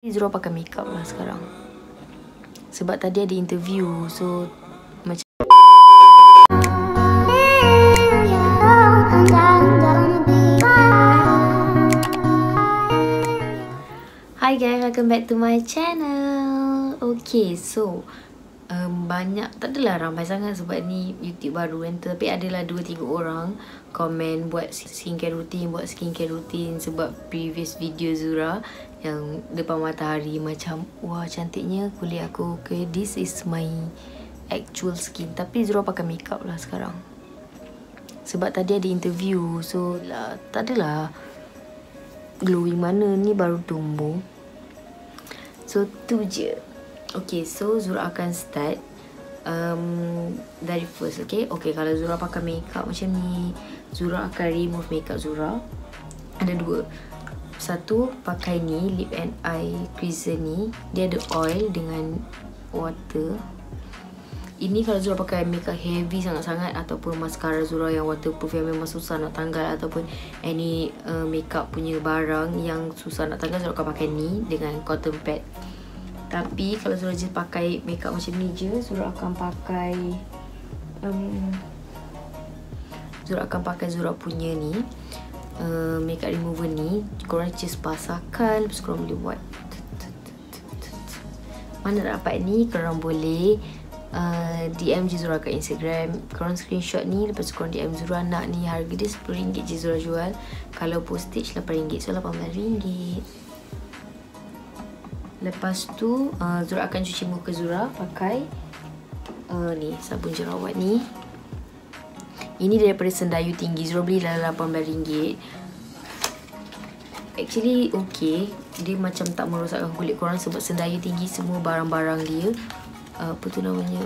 Zura pakai makeup lah sekarang. Sebab tadi ada interview, so macam Hi guys, welcome back to my channel. Okay, so banyak, tak adalah ramai sangat sebab ni YouTube baru kan, tapi adalah 2-3 orang komen buat skincare rutin sebab previous video Zura yang depan matahari macam wah cantiknya kulit aku. Okay, this is my actual skin, tapi Zura pakai makeup lah sekarang sebab tadi ada interview, so lah, tak adalah glowing mana, ni baru tumbuh. So tu je. Okay, so Zura akan start dari first. Okay, kalau Zura pakai makeup macam ni, Zura akan remove makeup Zura. Ada dua. Satu, pakai ni lip and eye cleanser ni, dia ada oil dengan water. Ini kalau Zura pakai makeup heavy sangat-sangat ataupun mascara Zura yang waterproof yang memang susah nak tanggal, ataupun any makeup punya barang yang susah nak tanggal, Zura akan pakai ni dengan cotton pad. Tapi kalau Zura just pakai makeup macam ni je, Zura akan pakai Zura punya ni makeup remover ni. Korang just basahkan, lepas korang boleh buat. Mana nak dapat ni, korang boleh DM je Zura kat Instagram. Korang screenshot ni, lepas korang DM Zura nak ni. Harga dia RM10 je Zura jual. Kalau postage RM8, so RM18. Lepas tu Zura akan cuci muka Zura pakai ni sabun jerawat ni. Ini daripada Sendayu Tinggi. Zura beli dalam RM18. Actually okay, dia macam tak merosakkan kulit korang sebab Sendayu Tinggi semua barang-barang dia apa tu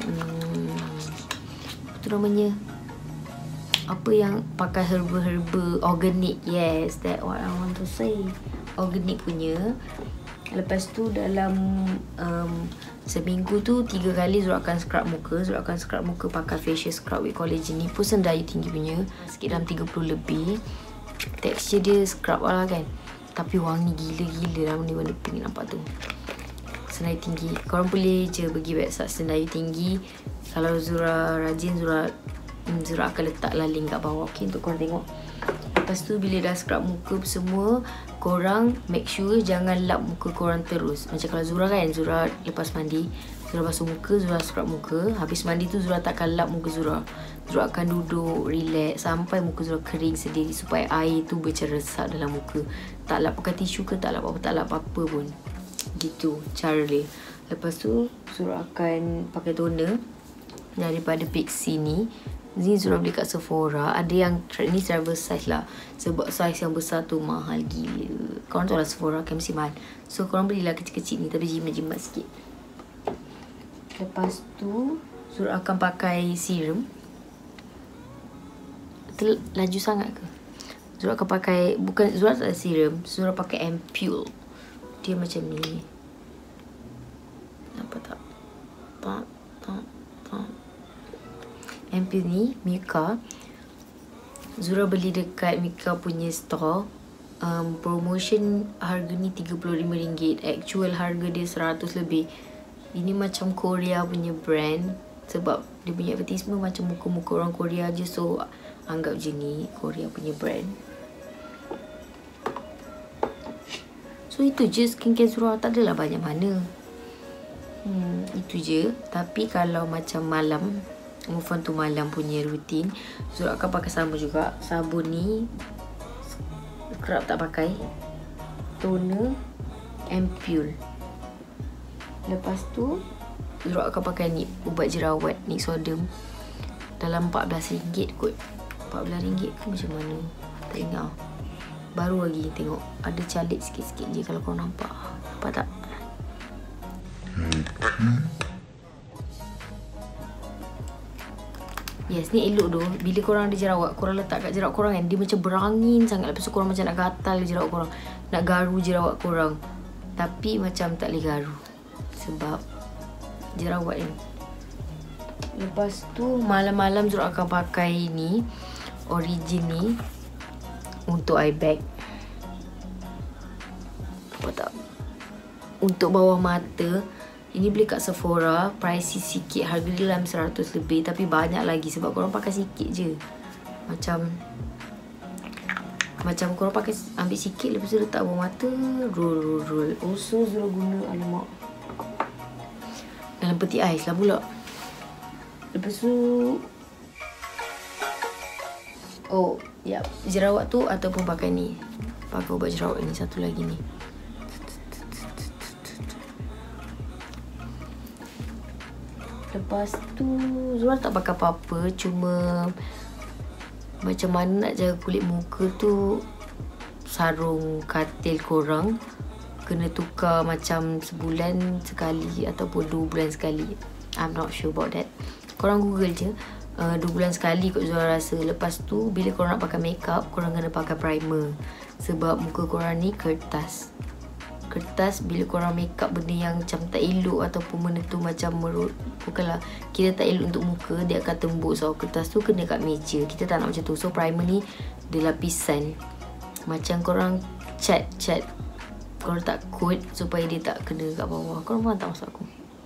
namanya apa yang pakai herba-herba organic. Yes, that what I want to say, organic punya. Lepas tu dalam seminggu tu 3 kali Zura akan scrub muka. Zura akan scrub muka pakai facial scrub with collagen ni pun Sendayu Tinggi punya, sikit dalam 30 lebih. Tekstur dia scrub lah kan, tapi wangi gila-gila lah ni, warna pink nampak tu. Sendayu Tinggi, korang boleh je pergi website Sendayu Tinggi. Kalau Zura rajin, Zura akan letaklah link kat bawah, okay, untuk korang tengok. Lepas tu bila dah scrub muka semua, korang make sure jangan lap muka korang terus. Macam kalau Zura kan, Zura lepas mandi, Zura basuh muka, Zura scrub muka. Habis mandi tu Zura takkan lap muka Zura. Zura akan duduk relax sampai muka Zura kering sendiri supaya air tu berceresap dalam muka. Tak lap pakai tisu ke, tak lap apa-apa pun. Gitu cara dia. Lepas tu Zura akan pakai toner daripada Pixi ni. Ni Zura beli kat Sephora. Ada yang ni travel size lah, sebab size yang besar tu mahal gila. Korang tahu lah Sephora kan mesti mahal, so korang belilah kecil-kecil ni tapi jimat-jimat sikit. Lepas tu Zura akan pakai serum. Laju sangat ke? Zura akan pakai, bukan, Zura tak ada serum, Zura pakai ampule. Dia macam ni. Nampak tak? Ampule ni Mika. Zura beli dekat Mika punya store. Promotion harga ni RM35. Actual harga dia RM100 lebih. Ini macam Korea punya brand, sebab dia punya advertisement macam muka-muka orang Korea je, so anggap je ni Korea punya brand. So itu je skincare Zura, tak adalah banyak mana. Itu je. Tapi kalau macam malam, move on to malam punya rutin, Zura akan pakai sama juga. Sabun ni scrub tak pakai, toner, ampule. Lepas tu Zura akan pakai ni ubat jerawat Nixoderm dalam RM14 kot. RM14 ke macam mana, tak ingat. Baru lagi tengok, ada calit sikit-sikit je kalau korang nampak. Nampak tak? Yes, ni elok tu. Bila korang ada jerawat, korang letak kat jerawat korang kan, dia macam berangin sangat. Lepas tu korang macam nak gatal jerawat korang, nak garu jerawat korang, tapi macam tak boleh garu sebab jerawat ni. Lepas tu malam-malam Zura akan pakai ni Origin ni untuk eye bag. Apa tak? untuk bawah mata. Ini beli kat Sephora, pricey sikit, harga dia dalam 100 lebih, tapi banyak lagi sebab korang pakai sikit je. Macam korang pakai ambil sikit, lepas tu letak bawah mata, roll. Also Zura guna, alamak, dalam peti ais lah pula. Lepas tu jerawat tu ataupun pakai ni, pakai ubat jerawat ni, satu lagi ni. Lepas tu Zura tak pakai apa-apa, cuma macam mana nak jaga kulit muka tu, sarung katil korang kena tukar macam sebulan sekali ataupun 2 bulan sekali. I'm not sure about that. Korang google je, 2 bulan sekali kot Zura rasa. Lepas tu bila korang nak pakai makeup, korang kena pakai primer. Sebab muka korang ni kertas. Bila korang makeup benda yang macam tak elok ataupun benda tu macam bukanlah, kita tak elok untuk muka, dia akan tembus. So kertas tu kena kat meja, kita tak nak macam tu. So primer ni dia lapisan, macam korang cat korang tak coat supaya dia tak kena kat bawah. Korang faham tak maksud aku?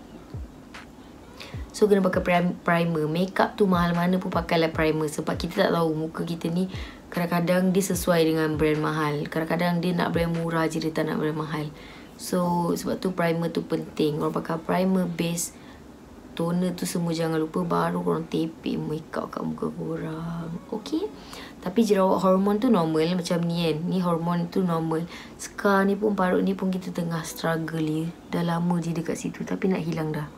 So kena pakai primer. Makeup tu mahal mana pun pakailah primer. Sebab kita tak tahu muka kita ni, kadang-kadang dia sesuai dengan brand mahal, kadang-kadang dia nak brand murah je, dia tak nak brand mahal. So sebab tu primer tu penting. Korang pakai primer, base, toner tu semua jangan lupa, baru korang tepek makeup kat muka korang. Okay. Tapi jerawat hormon tu normal, macam ni kan, ni hormon tu normal. Scar ni pun, parut ni pun kita tengah struggle je. Dah lama je dekat situ, tapi nak hilang dah.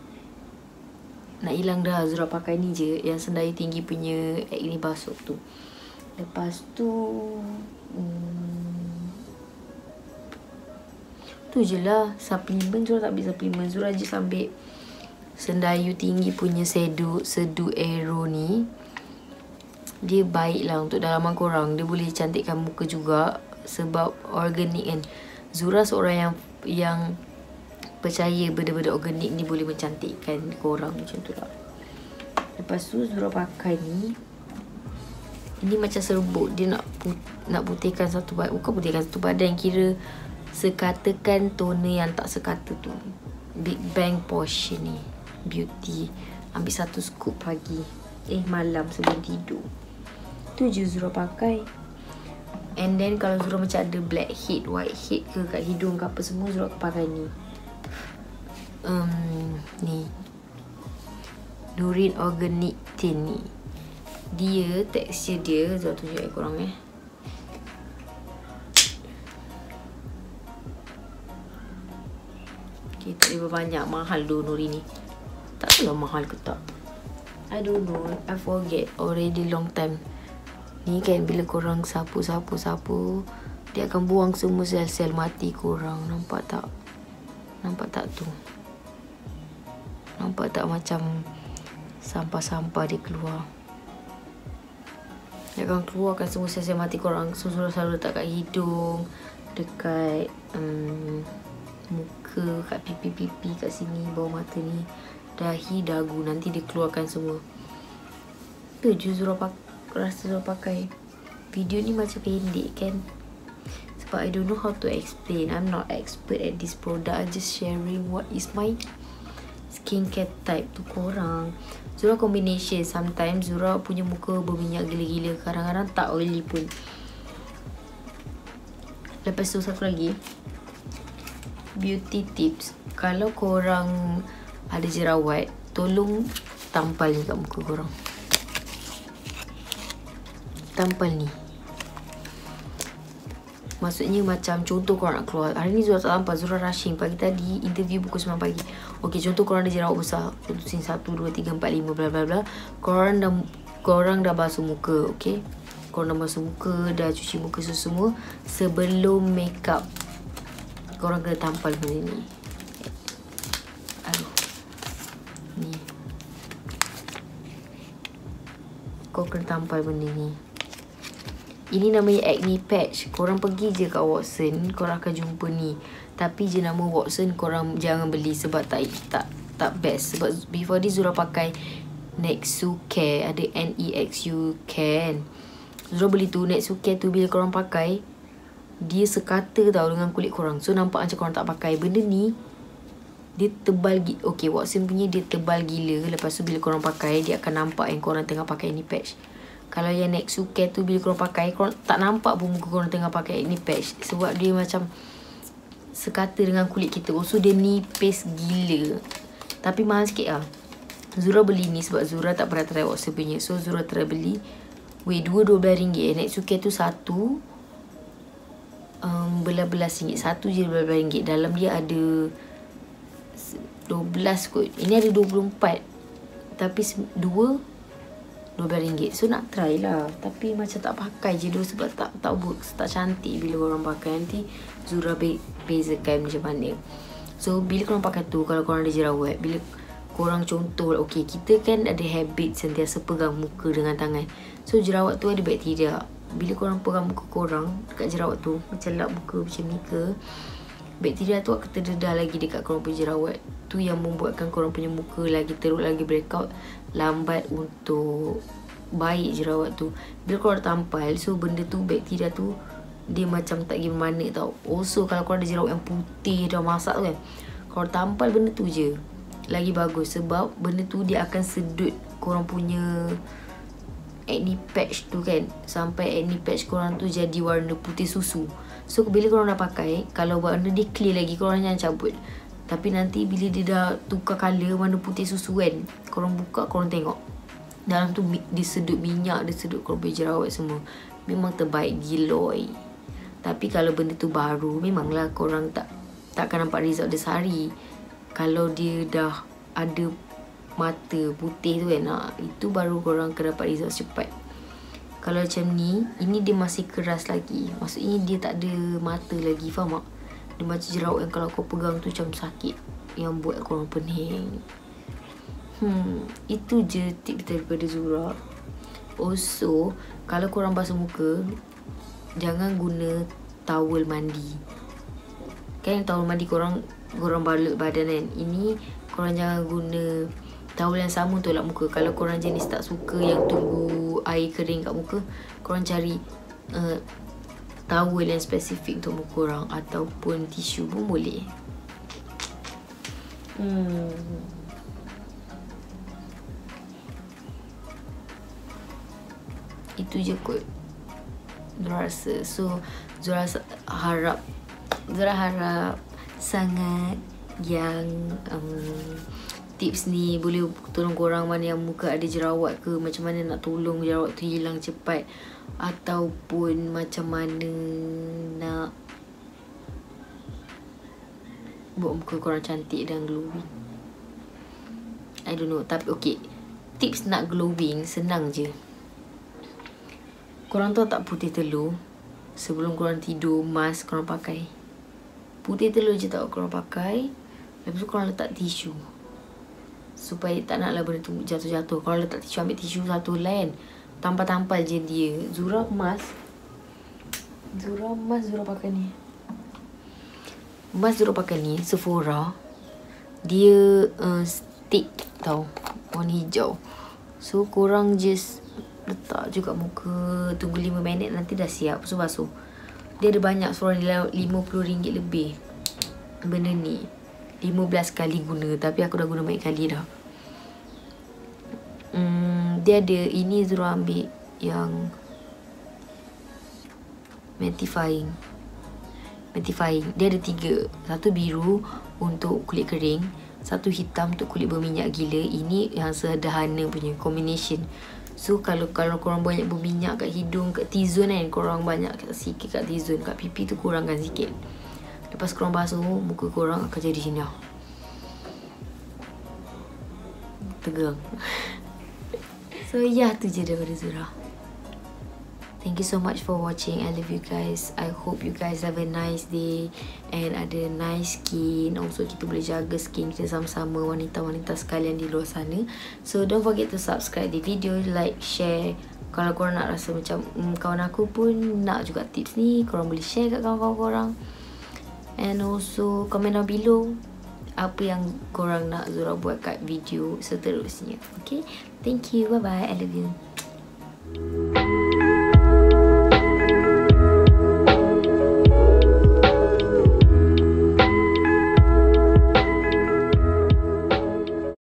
Zura pakai ni je, yang sendayu tinggi punya acne basuh tu. Lepas tu tu je lah. Suplemen Zura tak ambil suplemen. Zura just ambil sendayu tinggi punya sedu Aero ni. Dia baik lah untuk dalaman korang, dia boleh cantikkan muka juga sebab organik kan. Zura seorang yang percaya benda-benda organik ni boleh mencantikkan korang, macam tu lah. Lepas tu Zura pakai ni. Ini macam serbuk, dia nak putihkan satu badan. Bukan putihkan satu badan, kira sekatakan toner yang tak sekata tu. Big Bang Portion ni, Beauty. Ambil 1 scoop pagi, malam sebelum tidur. Tu je Zura pakai. And then kalau Zura macam ada blackhead, whitehead ke kat hidung ke apa semua, Zura pakai ni. Ni Nurin Organic Tint ni. Dia, tekstur dia, Zura tunjuk kat korang Okay, tak boleh banyak. Mahal tu Nurin ni. Tak tahu lah mahal ke tak, I don't know, I forget already long time. Ni kan bila korang sapu, dia akan buang semua sel-sel mati korang. Nampak tak? Nampak tak tu? Nampak tak macam sampah-sampah dia keluar? Dia akan keluarkan semua sel-sel mati korang. So selalu letak kat hidung, dekat muka, kat pipi-pipi, kat sini, bawah mata ni, dahi, dagu. Nanti dia keluarkan semua. Tu je Zura rasa Zura pakai. Video ni macam pendek kan, sebab I don't know how to explain. I'm not expert at this product. I just sharing what is my skincare type tu korang. Zura combination. Sometimes Zura punya muka berminyak gila-gila, kadang-kadang tak oily pun. Lepas tu satu lagi, beauty tips. Kalau korang ada jerawat, tolong tampal ni kat muka korang. Tampal ni. Maksudnya macam contoh korang nak keluar. Hari ni Zura tak tampal, Zura rushing. Pagi tadi interview pukul 9 pagi. Okay, contoh korang ada jerawat besar. Contoh sini 1, 2, 3, 4, 5 bla bla bla. Korang dah basuh muka, okay? Korang dah basuh muka, dah cuci muka semua. Sebelum makeup, korang kena tampal benda ni. Aduh. Ni. Korang kena tampal benda ni. Ini namanya acne patch. Korang pergi je kat Watson, korang akan jumpa ni. Tapi jenama Watson korang jangan beli sebab tak best. Sebab before this Zura pakai Nexu Care, ada NEXU Care kan. Zura beli tu, Nexu Care tu bila korang pakai, dia sekata tau dengan kulit korang. So nampak macam korang tak pakai. Benda ni dia tebal gila. Okay, Watsons punya dia tebal gila. Lepas tu bila korang pakai, dia akan nampak yang korang tengah pakai ni patch. Kalau yang Nexu Care tu bila korang pakai, korang tak nampak pun muka korang tengah pakai ni patch. Sebab dia macam sekata dengan kulit kita. So dia nipis gila. Tapi mahal sikit lah. Zura beli ni sebab Zura tak pernah try Watsons punya. So Zura try beli. Weh, dua RM12. Nexu Care tu satu belas-belas ringgit. Satu je belas-belas ringgit. Dalam dia ada 12 kot. Ini ada 24. Tapi dua RM12. So nak try lah. Tapi macam tak pakai je dulu sebab tak works. Tak cantik bila orang pakai. Nanti Zura bezakan macam mana. So bila korang pakai tu, kalau korang ada jerawat, bila korang contoh, okay, kita kan ada habit sentiasa pegang muka dengan tangan. So jerawat tu ada bakteria. Bila korang pegang muka korang dekat jerawat tu, macam lap muka macam ni ke, bakteria tu akan terdedah lagi dekat korang punya jerawat. Tu yang membuatkan korang punya muka lagi teruk, lagi breakout, lambat untuk baik jerawat tu. Bila korang tampal, so benda tu, bakteria tu dia macam tak pergi mana tau. Also kalau korang ada jerawat yang putih dah masak tu kan, korang tampal benda tu je lagi bagus. Sebab benda tu dia akan sedut korang punya acne patch tu kan, sampai acne patch korang tu jadi warna putih susu. So bila korang dah pakai, kalau warna dia clear lagi, korang jangan cabut. Tapi nanti bila dia dah tukar colour warna putih susu kan, korang buka, korang tengok dalam tu dia sedut minyak, dia sedut korang punya jerawat semua. Memang terbaik giloy. Tapi kalau benda tu baru, memanglah korang takkan nampak result dia sehari. Kalau dia dah ada mata putih tu kan, itu baru korang akan dapat result cepat. Kalau macam ni, ini dia masih keras lagi. Maksudnya dia tak ada mata lagi, faham tak? Dia macam jerawat yang kalau kau pegang tu macam sakit, yang buat korang pening. Itu je tips daripada Zura. Also, kalau korang basuh muka, jangan guna towel mandi. Kan towel mandi korang balut badan kan. Ini korang jangan guna towel yang sama untuk lap muka. Kalau korang jenis tak suka yang tunggu air kering kat muka, korang cari towel yang spesifik untuk muka korang, ataupun tisu pun boleh. Itu je kot Zura rasa. So Zura harap sangat yang tips ni boleh tolong korang mana yang muka ada jerawat ke, macam mana nak tolong jerawat tu hilang cepat, ataupun macam mana nak buat muka korang cantik dan glowing. I don't know. Tapi okay, tips nak glowing senang je. Korang tahu tak putih telur? Sebelum korang tidur, mask korang pakai. Putih telur je tak korang pakai. Lepas tu korang letak tisu, supaya tak naklah benda tu jatuh-jatuh. Korang letak tisu, ambil tisu satu lain, tampal-tampal je dia. Zura mask Zura pakai ni. Mask Zura pakai ni Sephora. Dia stick tau, warna hijau. So korang just letak je kat muka, tunggu 5 minit, nanti dah siap. So basuh. Dia ada banyak, seorang RM50 lebih benda ni. 15 kali guna, tapi aku dah guna banyak kali dah. Dia ada, ini Zura ambil yang mattifying. Dia ada 3. Satu biru untuk kulit kering, satu hitam untuk kulit berminyak gila. Ini yang sederhana punya combination. So kalau korang banyak berminyak kat hidung, kat T-zone kan, korang banyak sikit kat T-zone, kat pipi tu kurangkan sikit. Lepas korang basuh, muka korang akan jadi sini lah, tegang. So yeah, tu je daripada Zura. Thank you so much for watching. I love you guys. I hope you guys have a nice day and ada nice skin. Also kita boleh jaga skin kita sama-sama, wanita-wanita sekalian di luar sana. So don't forget to subscribe the video, like, share. Kalau korang nak rasa macam kawan aku pun nak juga tips ni, korang boleh share kat kawan-kawan korang. And also comment down below apa yang korang nak Zura buat kat video seterusnya. Okay, thank you, bye bye, I love you.